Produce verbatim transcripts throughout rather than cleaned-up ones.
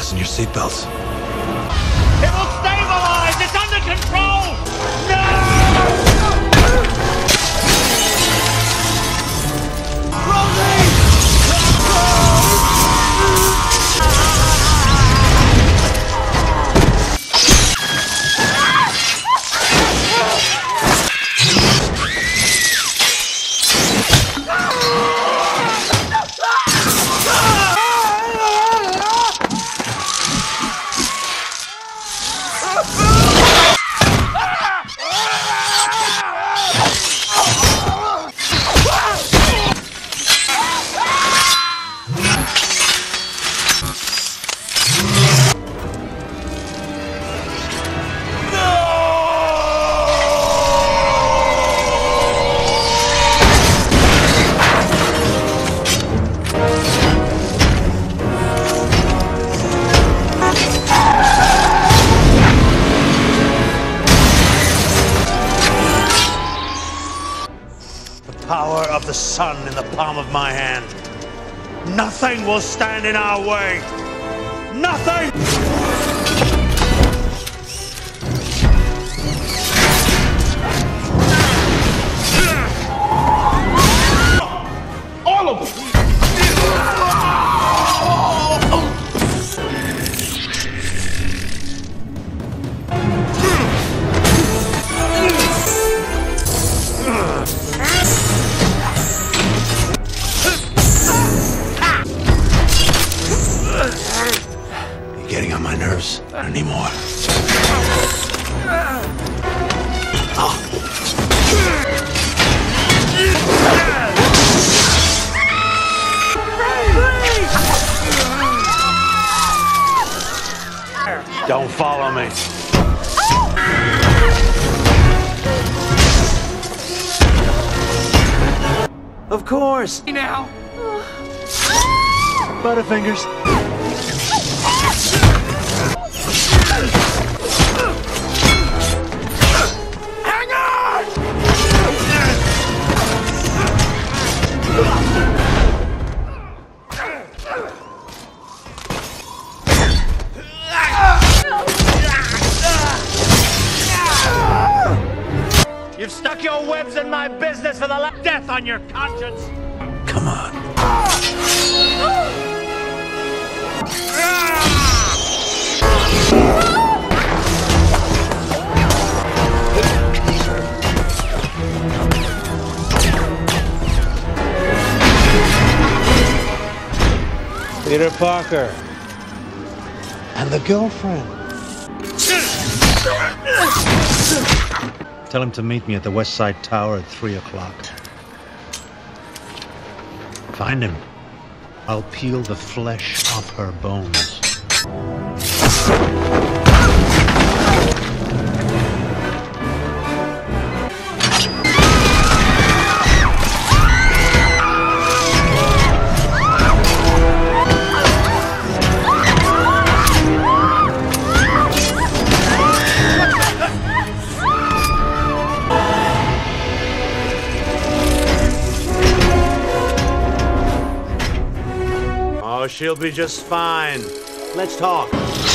Fasten your seatbelts. It will stabilize! It's under control! No! Power of the sun in the palm of my hand. Nothing will stand in our way. Nothing! All of them! Getting on my nerves. Not anymore. Oh. Don't follow me. Of course. Now. Butterfingers. Hang on! You've stuck your webs in my business for the last death on your conscience. Come on. Peter Parker. And the girlfriend. Tell him to meet me at the West Side Tower at three o'clock. Find him. I'll peel the flesh off her bones. Oh, she'll be just fine. Let's talk.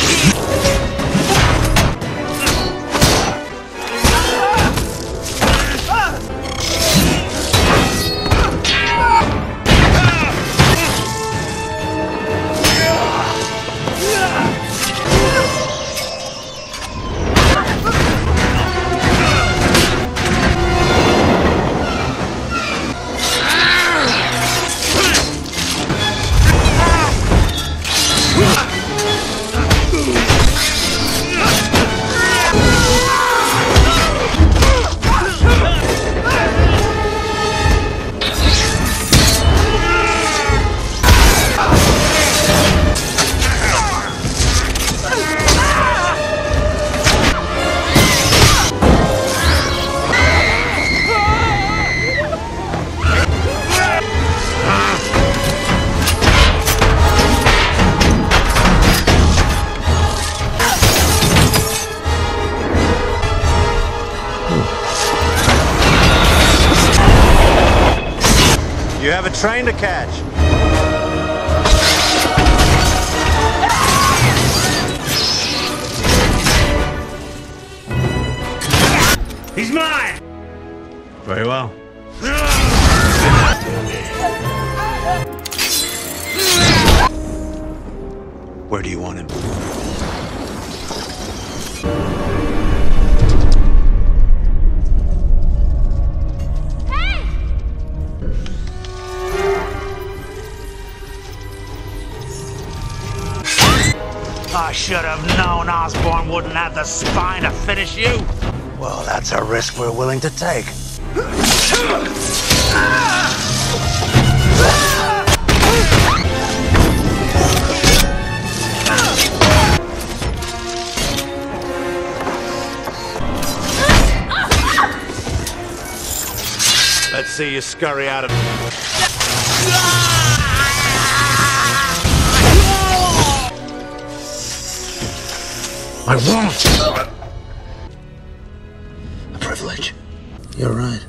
You have a train to catch. He's mine! Very well. Where do you want him? Hey! I should have known Osborn wouldn't have the spine to finish you. Well, that's a risk we're willing to take. Let's see you scurry out of... I won't! A privilege. You're right.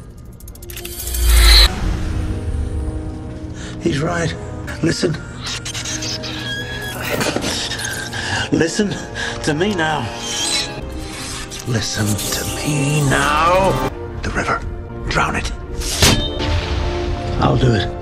He's right. Listen. Listen to me now. Listen to me now. The river. Drown it. I'll do it.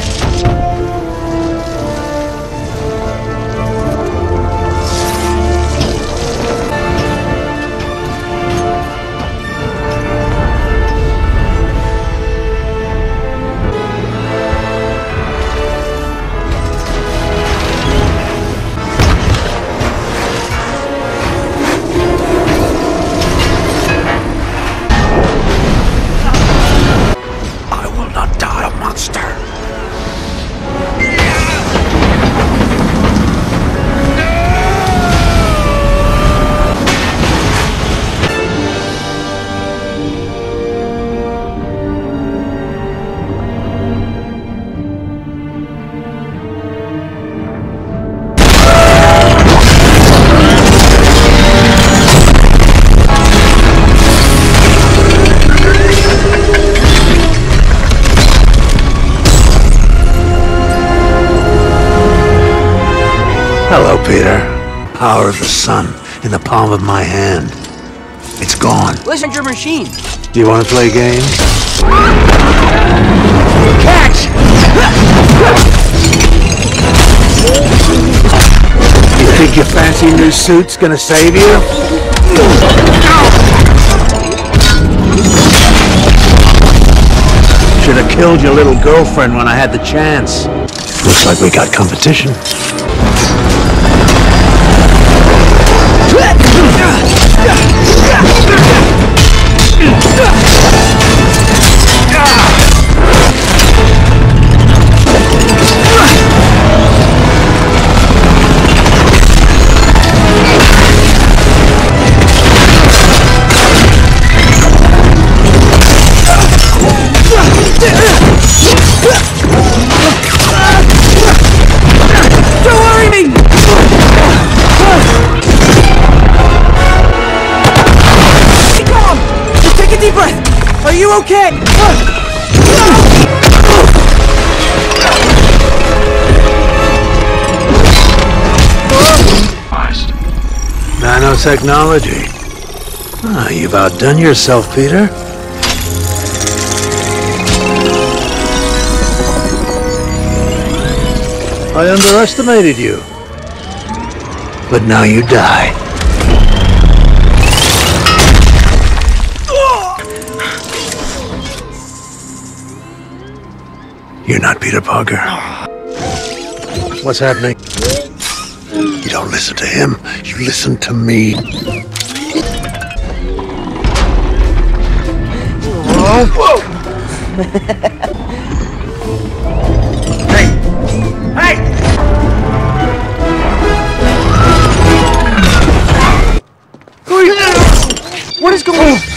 Hello, Peter. Power of the sun in the palm of my hand. It's gone. Listen to your machine. Do you want to play games? Catch! You think your fancy new suit's gonna save you? Should have killed your little girlfriend when I had the chance. Looks like we got competition. Don't worry me! Calm! Just take a deep breath! Are you okay? Nanotechnology. Ah, you've outdone yourself, Peter. I underestimated you. But now you die. You're not Peter Parker. What's happening? You don't listen to him, you listen to me. Whoa! Hey! Hey! What is going on?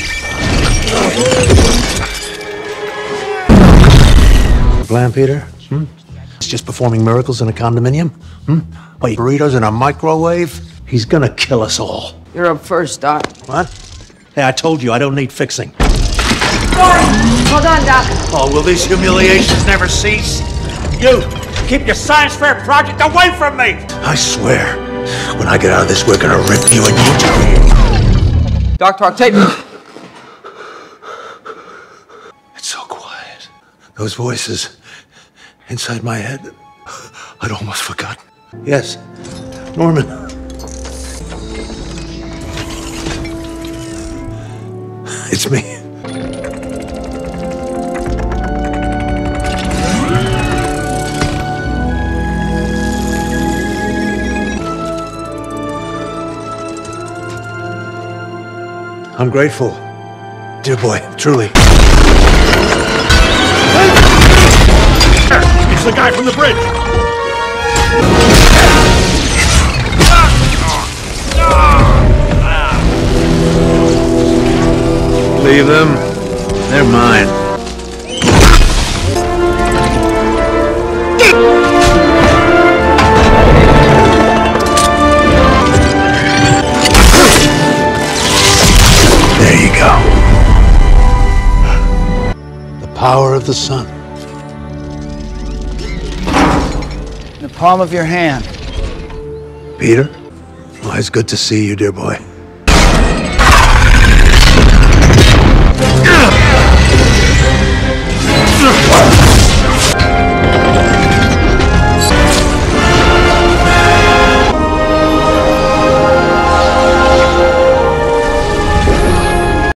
Plan, Peter? Hmm? It's just performing miracles in a condominium? Hmm? Wait, burritos in a microwave? He's gonna kill us all. You're up first, Doc. What? Hey, I told you I don't need fixing. Sorry! Hold on, Doc. Oh, will these humiliations never cease? You, keep your science fair project away from me! I swear, when I get out of this, we're gonna rip you a new tape. Doc, Talk, tape. Those voices inside my head, I'd almost forgotten. Yes, Norman. It's me. I'm grateful, dear boy, truly. It's the guy from the bridge! Leave them. They're mine. There you go. The power of the sun. In the palm of your hand. Peter? Well, it's good to see you, dear boy.